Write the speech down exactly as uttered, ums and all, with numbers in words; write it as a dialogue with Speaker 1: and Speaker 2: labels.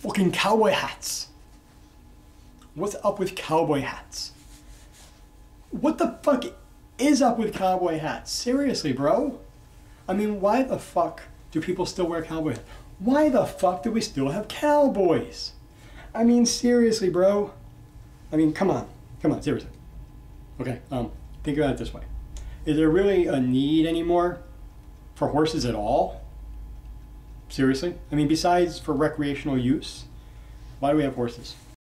Speaker 1: fucking cowboy hats. What's up with cowboy hats? What the fuck is up with cowboy hats? Seriously, bro? I mean, why the fuck do people still wear cowboy hats? Why the fuck do we still have cowboys? I mean, seriously, bro. I mean, come on. Come on, seriously. Okay, um, think about it this way. Is there really a need anymore for horses at all? Seriously? I mean, besides for recreational use, why do we have horses?